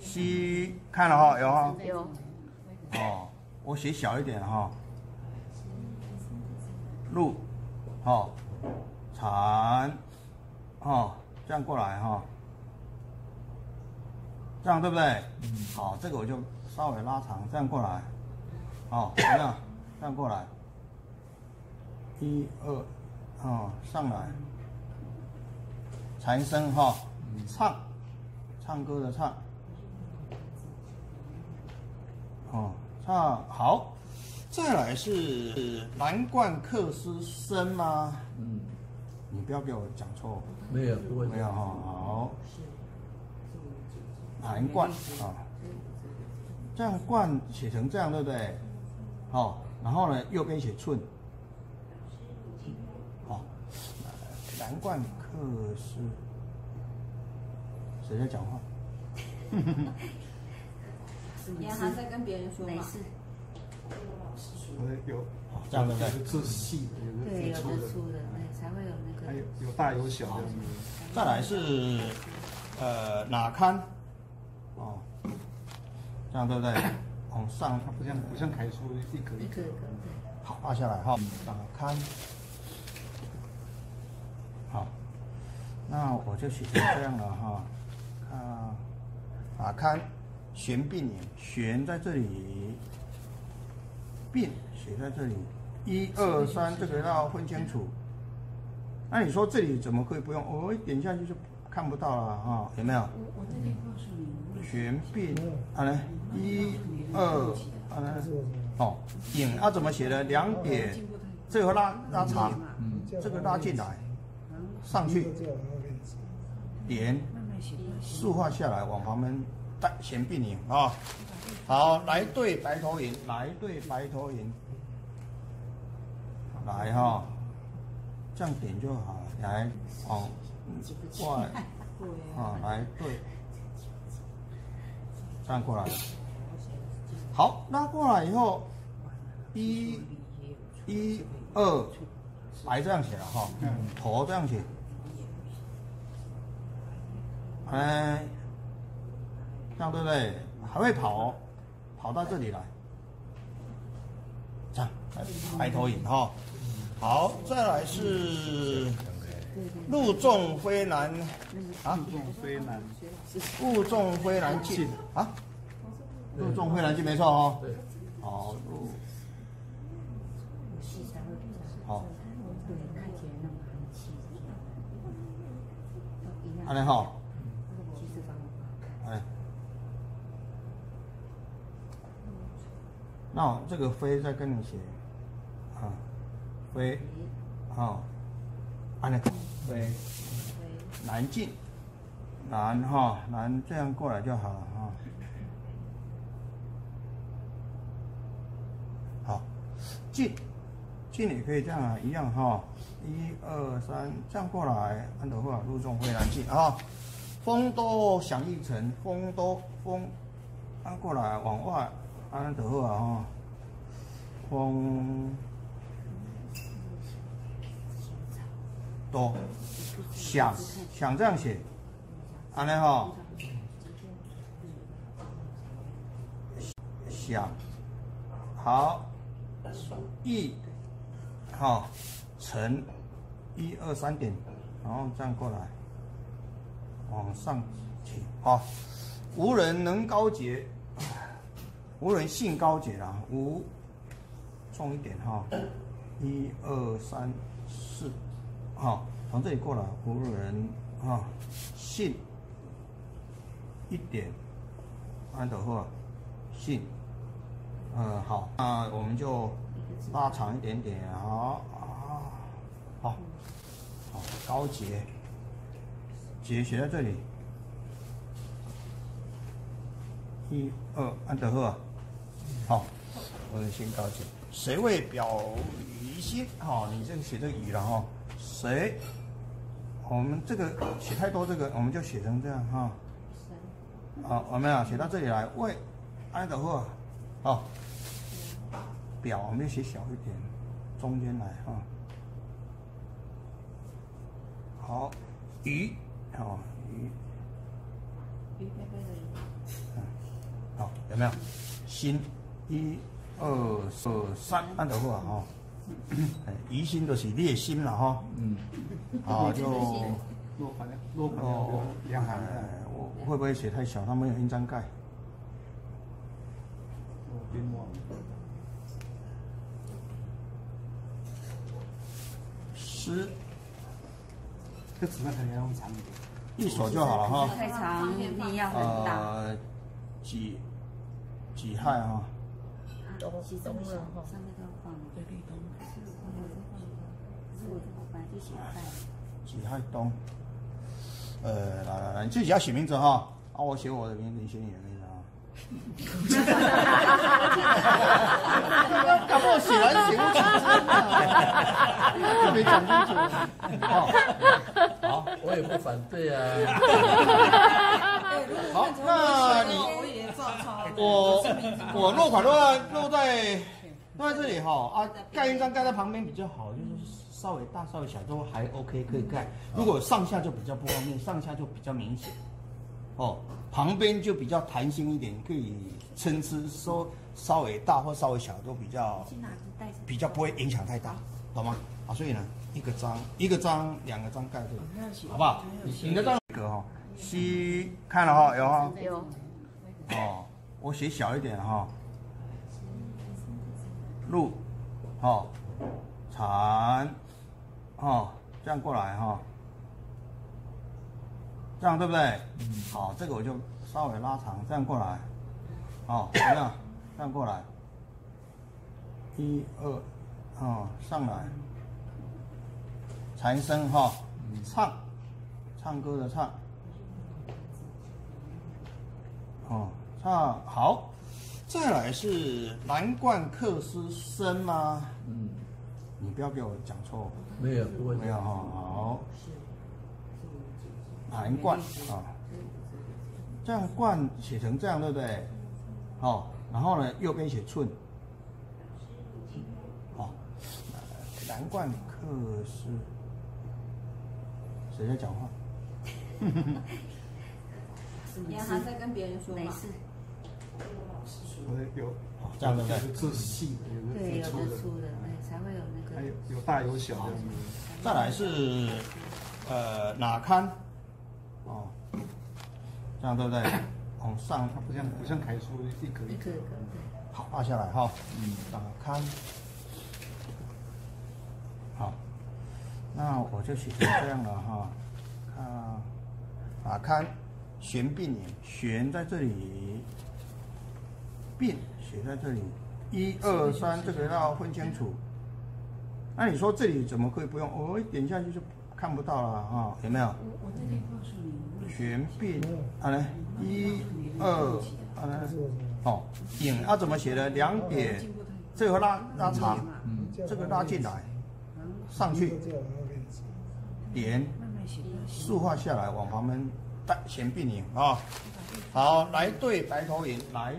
西看了哈，有哈。 有。 哦，我写小一点哈。入，哦，产，哦，这样过来哈。这样对不对？好，这个我就稍微拉长，这样过来。好，怎么样？这样过来。1、2，哦，上来。产生哈，唱，唱歌的唱。哦，唱好。再来是蓝冠克斯生吗？你不要给我讲错。 没有，不会。 没有哈，好。蓝冠啊，这样冠写成这样，对不对？好，然后呢，右边写寸。好，蓝冠克斯，谁在讲话？ 严寒在跟别人说嘛。 有， 这样对不对？ 有字细的， 对，有的粗的，才会有那个。 还有大有小的。 再来是哪堪？哦，这样对不对？往上， 它不像楷书一格一格。 好，画下来哈。哪堪？好，那我就写成这样了哈。啊，哪堪？悬并联，悬在这里，并写在这里。1、2、3，这个要分清楚。那你说这里怎么可以不用？我一点下去就看不到了哈，有没有？ 我这边告诉你。 悬并，好嘞，1、2，好嘞，哦，引要怎么写呢？2点，这个拉长，这个拉进来，上去，点，竖画下来，往旁边带悬并引啊。好，来对白头吟，来对白头吟，来哈，这样点就好了，来往外啊，来对。这样过来，好，拉过来以后，1、2，白这样写了哈，头这样写，哎，这样对不对？还会跑到这里来，这样白头吟哈。好，再来是路纵飞南啊， 飞南， 路纵飞南进啊，路纵飞南进没错哦。 对。 好，路。好。安尼好。哎。那我这个飞再跟你写啊，飞，好，安尼飞，南进。南哈，南这样过来就好了哈。好，进也可以这样啊，一样哈。1、2、3，这样过来，安德话路纵飞南进啊。丰都享一城，丰安过来往外，安德话哈。丰都享这样写。安尼吼，想好，一，好，乘1、2、3点，然后这样过来，往上起，好，无人能高洁，无人性高洁啦，无重一点哈，1、2、3、4，好，从这里过来，无人啊性。1点，安德赫，信，好，那我们就拉长一点点，好，高洁，洁写在这里，1、2，安德赫，好，我的心高洁，谁为表于心？好，你这个写这个语了哈，谁？我们这个写太多，这个我们就写成这样哈。好，我们写到这里来，为安德赫，好，表我们写小一点，中间来哈。好，鱼，好鱼， 鱼贝贝的鱼， 有没有？心1、2、3，按的话哈，疑心就是你的心了哈。好就两行。 我会不会写太小？它没有印章盖。10， 这纸那肯定要用长一点， 一手就好了哈。 太长，你要很大。 几亥哈？ 东了哈。上面都要放对绿东。我本来就写亥。 己亥东。来，你自己要写名字哈。我写我的名字，你写你的名字啊。搞不好写完写不清楚，没讲清楚。好， 我也不反对啊。 好，那我落款落在这里哈盖印章盖在旁边比较好，就是稍微大稍微小都还 OK 可以盖。如果上下就比较不方便，上下就比较明显。旁边就比较弹性一点，可以参差说稍微大或稍微小都比较不会影响太大，懂吗？所以呢，一个章2个章盖这里，好不好？你的章一个哈，西看了哈，有哈， 有。 我写小一点哈，路，禅，这样过来哈。这样对不对？好，这个我就稍微拉长，这样过来，怎么样？这样过来，1、2，上来，禅声哈，唱歌的唱，唱好，再来是蓝冠克斯生吗？你不要给我讲错。 没有，不会。 没有哈，好。蓝冠这样冠写成这样对不对？然后呢，右边写寸，蓝冠克斯，谁在讲话？ 杨涵在跟别人说嘛。 有， 这样对不对？ 字细的， 对，有的粗的，才会有那个。 还有大有小的。 再来是哪堪？这样对不对？往上， 它不像楷书一格一格。 好，画下来哈。哪堪。好，那我就写成这样了哈。哪堪，悬并引，悬在这里，并写在这里，1、2、3，这个要分清楚。那你说这里怎么可以不用？我一点下去就看不到了哈，有没有？ 我这边告诉你。 悬并来1、2，引怎么写呢？2点，这个拉长，这个拉进来，上去，点，竖画下来，往旁边带悬并引啊。好，来对白头吟，来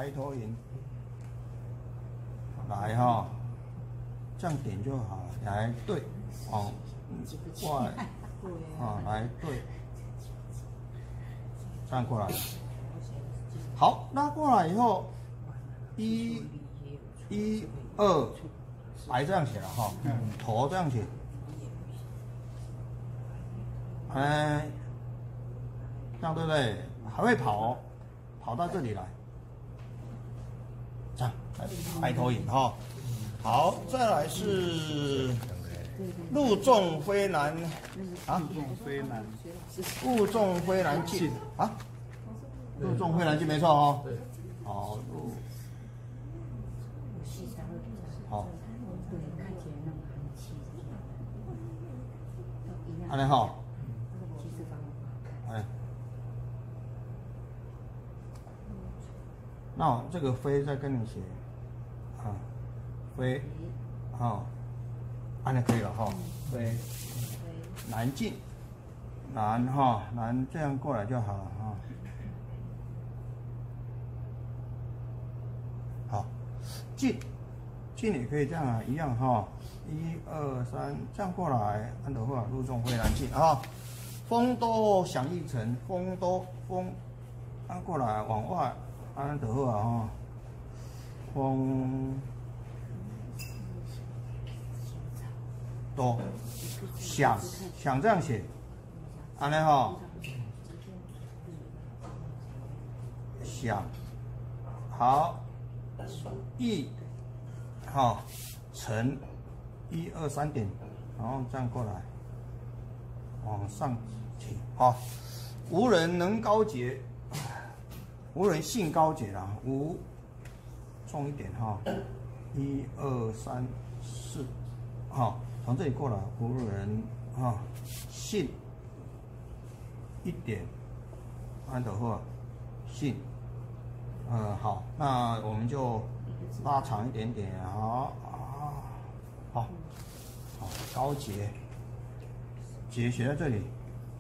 哈，这样点就好了。来对，往外来对。这样过来，好，拉过来以后，1、2，还这样写了哈，头这样写，这样对不对？还会跑到这里来，这样，白头吟哈。好，再来是陆仲飞南陆仲飞南进陆仲飞南进没错哦。 对。 好，好。安尼哈。那这个飞再跟你写，飞，安尼可以了哈。飞，南进。南这样过来就好了哈。好，进也可以这样一样哈。1、2、3，这样过来，按的话，陆仲飞南进啊。丰都享一城，丰，按过来往外安德赫啊，风多想这样写，安尼哈，想好意好乘1、2、3点，然后这样过来，往上提，好，无人能高洁，无人性高洁啦，无重一点哈，1、2、3、4，好，从这里过来，无人哈性一点，安德赫性，好，那我们就拉长一点点，好，高洁，洁写在这里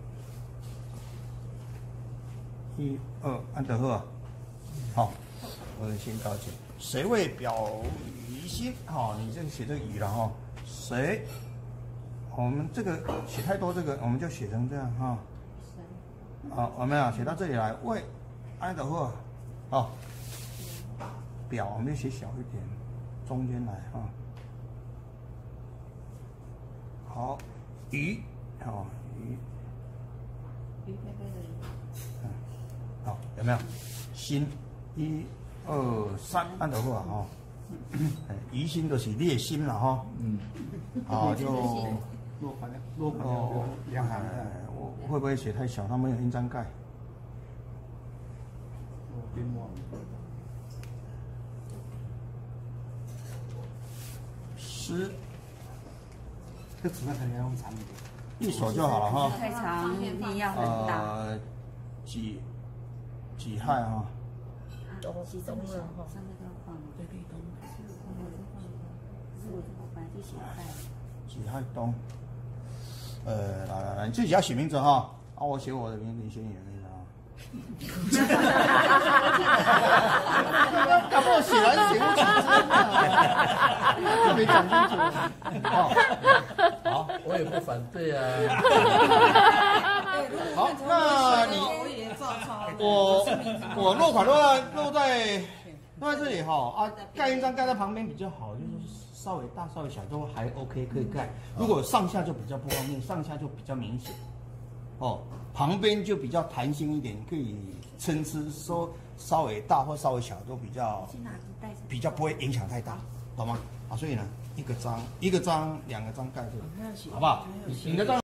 ，1、2，安德赫，好，无人性高洁，谁为表于心？好，你这个写这个乙了哈，谁？我们这个写太多，这个我们就写成这样哈。好，我们写到这里来，为安德赫，好，表我们就写小一点，中间来哈。好，鱼，好鱼，好有没有？心，1、2、3，安德赫哈。疑心就是劣心了哈。好就落款两行。 我会不会写太小？它没有印章盖。 边墨。 诗。 这纸上可能要用长一点， 一手就好了哈。 太长，力要很大。 己亥哈。 东西中了哈。 对对东。 己亥东。来，你自己要写名字哈。我写我的名字，你写你的名字啊。干嘛写完写不清楚？没讲清楚。好， 我也不反对啊。 好，那你我落款落在这里哈盖印章盖在旁边比较好，就是稍微大稍微小都还 OK 可以盖。如果上下就比较不方便，上下就比较明显。旁边就比较弹性一点，可以参差说稍微大或稍微小都比较不会影响太大，懂吗？所以呢，一个章2个章盖这里，好不好？你的章。